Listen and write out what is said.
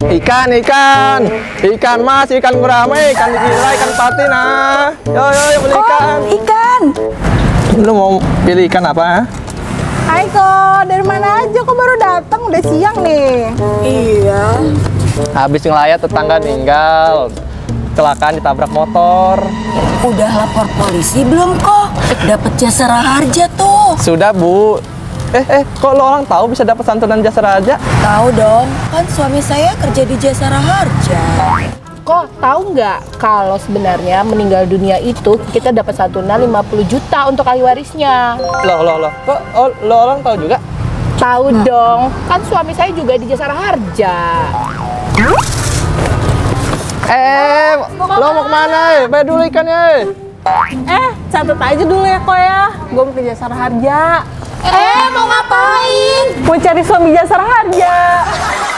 Ikan mas, ikan gurame, ikan nila, ikan patin ah. Yo beli ikan. Ikan. Lu mau pilih ikan apa? Hai kok, dari mana aja kok baru datang? Udah siang nih. Iya. Habis ngelayat tetangga meninggal. Kecelakaan ditabrak motor. Udah lapor polisi belum kok? Dapat jasara harja tuh. Sudah bu. Kok lo orang tahu bisa dapat santunan jasara harja? Tahu dong, kan suami saya kerja di jasara harja. Kok tahu nggak kalau sebenarnya meninggal dunia itu kita dapat santunan 50 juta untuk ahli warisnya? Loh. Kok lo orang tahu juga? Tahu dong, kan suami saya juga di jasara harja. Lo mau kemana? Bayar dulu ikannya. Catat aja dulu ya kok ya. Gue mau ke jasara harja. Mau ngapain? Mau cari suami jasara harja.